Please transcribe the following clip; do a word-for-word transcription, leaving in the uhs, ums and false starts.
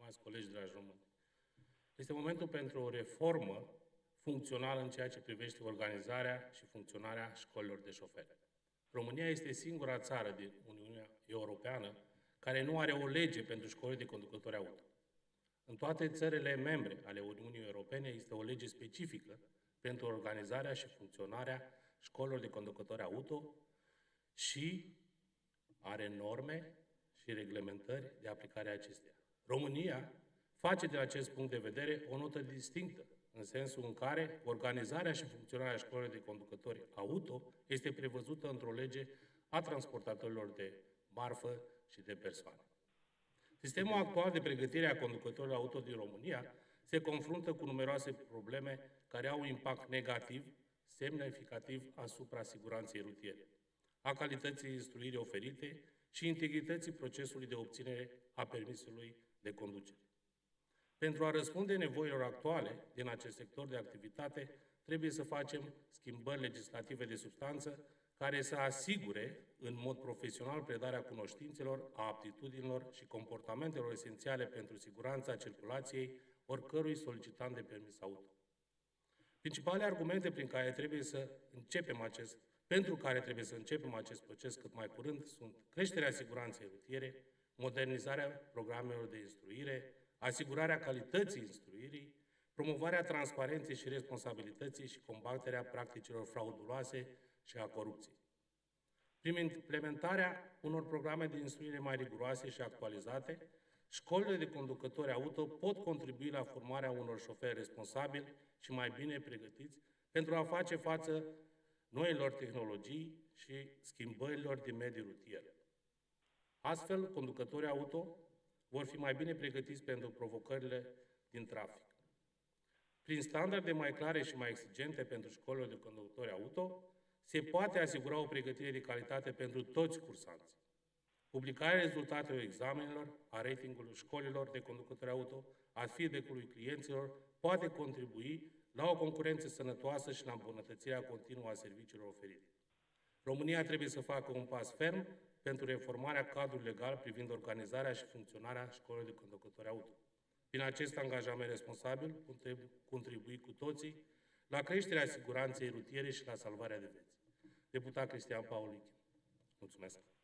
stimați colegi dragi români, este momentul pentru o reformă funcțională în ceea ce privește organizarea și funcționarea școlilor de șoferi. România este singura țară din Uniunea Europeană care nu are o lege pentru școlile de conducători auto. În toate țările membre ale Uniunii Europene este o lege specifică pentru organizarea și funcționarea școlilor de conducători auto și are norme și reglementări de aplicare a acesteia. România face din acest punct de vedere o notă distinctă, în sensul în care organizarea și funcționarea școlilor de conducători auto este prevăzută într-o lege a transportatorilor de marfă și de persoane. Sistemul actual de pregătire a conducătorilor auto din România se confruntă cu numeroase probleme care au un impact negativ, semnificativ asupra siguranței rutiere, a calității instruirii oferite și integrității procesului de obținere a permisului de conducere. Pentru a răspunde nevoilor actuale din acest sector de activitate, trebuie să facem schimbări legislative de substanță care să asigure în mod profesional predarea cunoștințelor, a aptitudinilor și comportamentelor esențiale pentru siguranța circulației oricărui solicitant de permis auto. Principalele argumente prin care trebuie să începem acest, pentru care trebuie să începem acest proces cât mai curând sunt creșterea siguranței rutiere, modernizarea programelor de instruire, asigurarea calității instruirii, promovarea transparenței și responsabilității și combaterea practicilor frauduloase și a corupției. Prin implementarea unor programe de instruire mai riguroase și actualizate, școlile de conducători auto pot contribui la formarea unor șoferi responsabili și mai bine pregătiți pentru a face față noilor tehnologii și schimbărilor din mediul rutier. Astfel, conducătorii auto vor fi mai bine pregătiți pentru provocările din trafic. Prin standarde mai clare și mai exigente pentru școlile de conducători auto, se poate asigura o pregătire de calitate pentru toți cursanții. Publicarea rezultatelor examenelor, a ratingului școlilor de conducători auto, a feedback-ului clienților, poate contribui la o concurență sănătoasă și la îmbunătățirea continuă a serviciilor oferite. România trebuie să facă un pas ferm pentru reformarea cadrului legal privind organizarea și funcționarea școlilor de conducători auto. Prin acest angajament responsabil, putem contribui cu toții la creșterea siguranței rutiere și la salvarea de vieți. Deputat Cristian Paulichi. Mulțumesc.